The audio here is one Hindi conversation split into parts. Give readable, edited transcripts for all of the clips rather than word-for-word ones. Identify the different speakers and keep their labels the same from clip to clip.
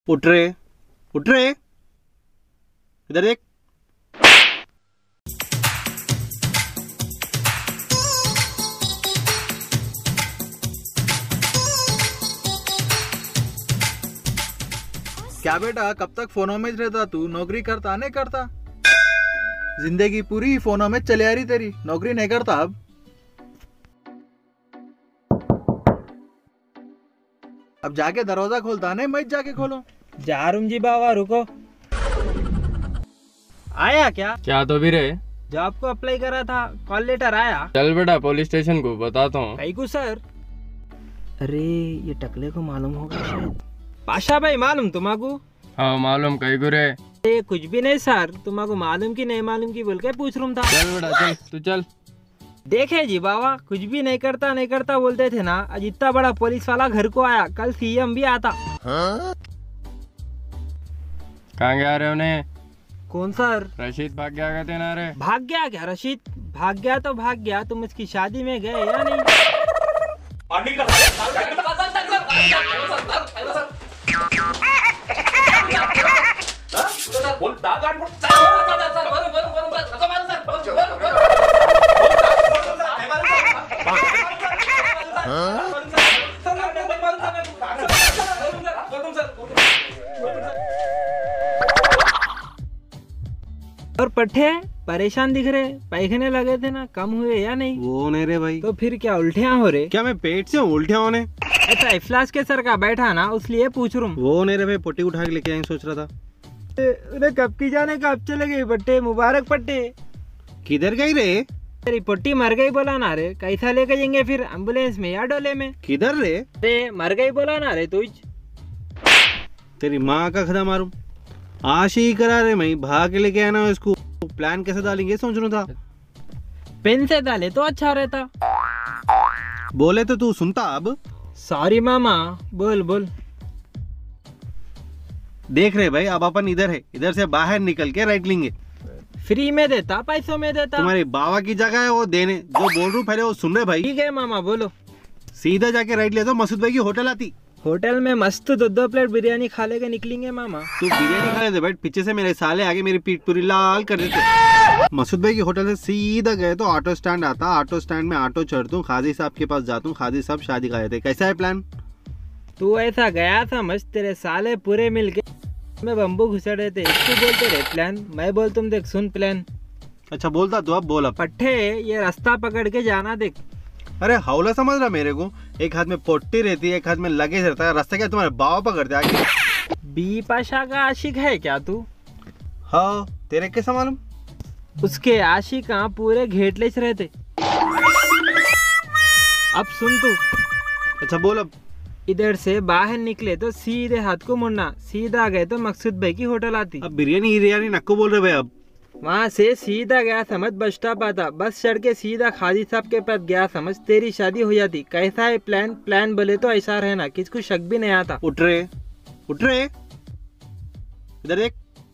Speaker 1: उठ रहे इधर देख। क्या बेटा कब तक फोनों में रहता तू? नौकरी करता नहीं करता? जिंदगी पूरी फोनों में चले आ रही तेरी, नौकरी नहीं करता अब जाके दरवाजा खोलता नहीं, मैं जाके खोलो।
Speaker 2: जारूम जी बाबा रुको। आया क्या?
Speaker 3: क्या तो भी रहे?
Speaker 2: जॉब को अप्लाई करा था, कॉल लेटर आया?
Speaker 3: चल बेटा पुलिस स्टेशन को बताता हूँ।
Speaker 2: कहीं को सर? अरे ये टकले को मालूम होगा शायद। पाशा भाई मालूम तुम्हाको?
Speaker 3: हाँ मालूम। कहीं को रे?
Speaker 2: कुछ भी नहीं सर, तुम्हाको मालूम की नहीं मालूम की बोल के पूछ रहा था।
Speaker 3: चल बेटा चल, तू चल।
Speaker 2: देखे जी बाबा, कुछ भी नहीं करता बोलते थे ना, आज इतना बड़ा पुलिस वाला घर को आया, कल सीएम भी आता।
Speaker 3: कहाँ गया रे उन्हें?
Speaker 2: कौन सर?
Speaker 3: रशीद भाग गया कहते ना रे?
Speaker 2: भाग गया क्या रशीद? भाग गया तो भाग गया, तुम इसकी शादी में गए या नहीं? और पट्टे परेशान दिख रहे, पैखाने लगे थे ना, कम हुए या नहीं?
Speaker 1: वो नहीं रे भाई।
Speaker 2: तो फिर क्या उल्टियाँ हो रहे?
Speaker 1: क्या मैं पेट से हूँ उल्टियाँ होने?
Speaker 2: अच्छा इफ्लास के सर का बैठा ना, इसलिए पूछ रहा हूँ।
Speaker 1: वो नहीं रे भाई, पोटी उठा के लेके आएंगे सोच रहा था।
Speaker 2: उन्हें कब की जाने कब चले गए पट्टे, मुबारक पट्टे।
Speaker 1: किधर गई रे?
Speaker 2: तेरी पोटी मर गई बोला ना रे, कैसा लेके जाएंगे फिर, एम्बुलेंस में या डोले में?
Speaker 1: किधर रे?
Speaker 2: अरे मर गई बोला ना रे तुझ।
Speaker 1: तेरी माँ का खदा मारूं। आश ही करा रे, मैं भाग के लेके आना इसको। प्लान कैसे डालेंगे सोच रहा था।
Speaker 2: पेन से डाले तो अच्छा रहता।
Speaker 1: बोले तो तू सुनता अब।
Speaker 2: सॉरी मामा, बोल बोल।
Speaker 1: देख रहे भाई, अब अपन इधर है, इधर से बाहर निकल के राइट लेंगे।
Speaker 2: फ्री में देता, पैसों में देता?
Speaker 1: तुम्हारे बाबा की जगह है वो देने, जो बोल रहा पहले वो सुन रहे भाई।
Speaker 2: ठीक है मामा बोलो।
Speaker 1: सीधा जाके राइट ले तो मसूद भाई की होटल आती।
Speaker 2: होटल में मस्त 2-2 प्लेट बिरयानी खा लेके निकलेंगे मामा।
Speaker 1: तू बिरयानी खा लेते बैठ, पीछे से मेरे साले आगे मेरी पीठ पूरी लाल कर देते। मसूद भाई की होटल से सीधा गए तो ऑटो स्टैंड आता, ऑटो स्टैंड में ऑटो चढ़ता हूँ, खादी साहब के पास जाता हूँ, खादी साहब शादी का देते। कैसा है प्लान?
Speaker 2: तू ऐसा गया था मस्त, तेरे साले पूरे मिलके में बम्बू घुसड़े थे। इसको बोलते रहे प्लान, मैं बोल तुम देख सुन प्लान।
Speaker 1: अच्छा बोलता तू, अब बोला।
Speaker 2: पट्टे ये रास्ता पकड़ के जाना देख।
Speaker 1: अरे हौला समझ रहा मेरे को, एक हाथ में पोट्टी रहती है, एक हाथ में लगेज रहता है, रास्ता क्या तुम्हारे बाबा पकड़ते आगे।
Speaker 2: बी पाशा का आशिक है क्या तू?
Speaker 1: हाँ तेरे कैसा मालूम?
Speaker 2: उसके आशिक पूरे घेटले से रहते। अब सुन तू।
Speaker 1: अच्छा बोल अब।
Speaker 2: इधर से बाहर निकले तो सीधे हाथ को मुड़ना, सीधा गए तो मकसूद भाई की होटल आती।
Speaker 1: अब बिरयानी नक्को बोल रहे भाई। अब
Speaker 2: वहाँ से सीधा गया समझ बस स्टॉप आता, बस चढ़ के सीधा खादी साहब के पास गया समझ, तेरी शादी हो जाती। कैसा है प्लान? प्लान बोले तो ऐसा रहना, किसको शक भी नहीं आता।
Speaker 1: उठ रहे इधर देख।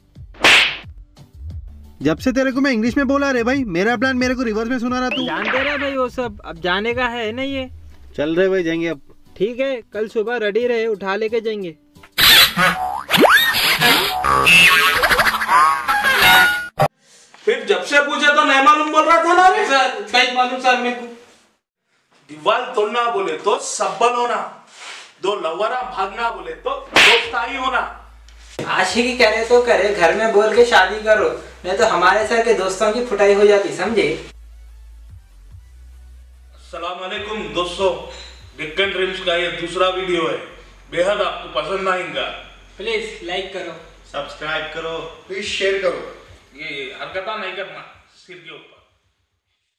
Speaker 1: जब से तेरे को मैं इंग्लिश में बोला रे भाई, मेरा प्लान मेरे को रिवर्स में सुना रहा तू।
Speaker 2: जानते रहे भाई वो सब, अब जाने का है नहीं ये।
Speaker 1: चल रहे भाई जाएंगे अब।
Speaker 2: ठीक है, कल सुबह रेडी रहे, उठा लेके जाएंगे।
Speaker 4: फिर जब से पूछे तो नहीं मालूम बोल रहा था ना रे? सर कहीं मालूम सर मेरे को। दीवार तोड़ना बोले तो सब्बन होना, दो लवरा भागना बोले तो दोस्ताई होना।
Speaker 2: आशिकी करे तो करे, घर में बोल के शादी करो, नहीं तो हमारे सर के दोस्तों की फुटाई हो जाती, समझे?
Speaker 4: अस्सलाम वालेकुम दोस्तों, डेक्कन ड्रीम्स का ये दूसरा वीडियो है, बेहद आपको पसंद आएगा।
Speaker 2: प्लीज लाइक करो,
Speaker 1: सब्सक्राइब करो,
Speaker 5: प्लीज शेयर करो।
Speaker 4: ये हरकत नहीं करना सिर के ऊपर।